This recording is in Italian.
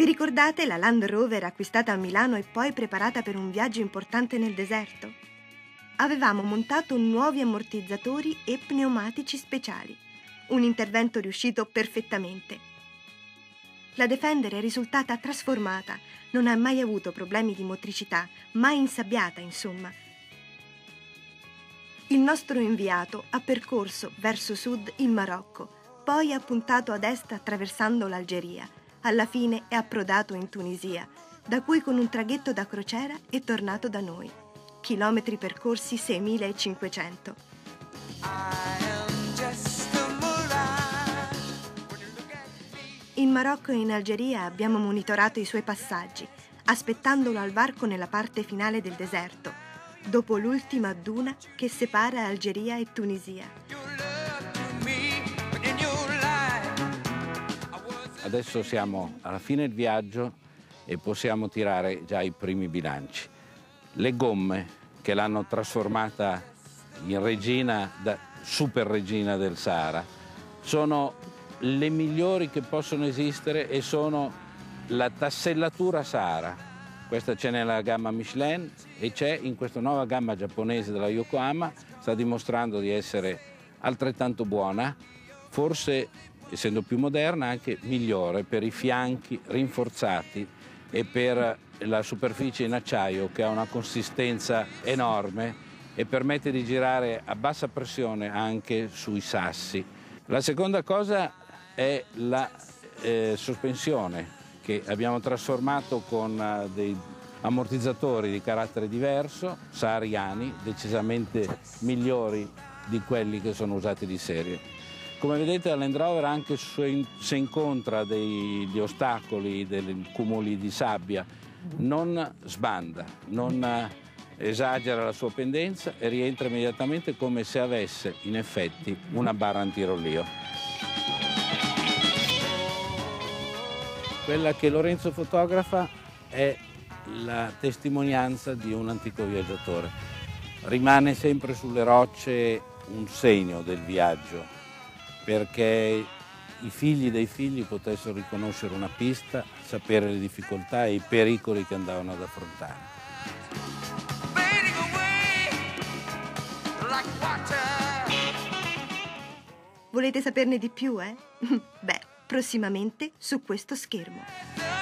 Vi ricordate la Land Rover acquistata a Milano e poi preparata per un viaggio importante nel deserto? Avevamo montato nuovi ammortizzatori e pneumatici speciali. Un intervento riuscito perfettamente. La Defender è risultata trasformata, non ha mai avuto problemi di motricità, mai insabbiata, insomma. Il nostro inviato ha percorso verso sud il Marocco, poi ha puntato ad est attraversando l'Algeria. Alla fine è approdato in Tunisia, da cui con un traghetto da crociera è tornato da noi. Chilometri percorsi 6.500. In Marocco e in Algeria abbiamo monitorato i suoi passaggi, aspettandolo al varco nella parte finale del deserto, dopo l'ultima duna che separa Algeria e Tunisia. Adesso siamo alla fine del viaggio e possiamo tirare già i primi bilanci. Le gomme che l'hanno trasformata in regina, super regina del Sahara, sono le migliori che possono esistere e sono la tassellatura Sahara. Questa c'è nella gamma Michelin e c'è in questa nuova gamma giapponese della Yokohama, sta dimostrando di essere altrettanto buona, forse essendo più moderna anche migliore per i fianchi rinforzati e per la superficie in acciaio che ha una consistenza enorme e permette di girare a bassa pressione anche sui sassi. La seconda cosa è la sospensione che abbiamo trasformato con dei ammortizzatori di carattere diverso, sahariani, decisamente migliori di quelli che sono usati di serie. Come vedete la Land Rover, anche se incontra degli ostacoli, dei cumuli di sabbia, non sbanda, non esagera la sua pendenza e rientra immediatamente come se avesse in effetti una barra antirollio. Quella che Lorenzo fotografa è la testimonianza di un antico viaggiatore. Rimane sempre sulle rocce un segno del viaggio, perché i figli dei figli potessero riconoscere una pista, sapere le difficoltà e i pericoli che andavano ad affrontare. Volete saperne di più, eh? Beh, prossimamente su questo schermo.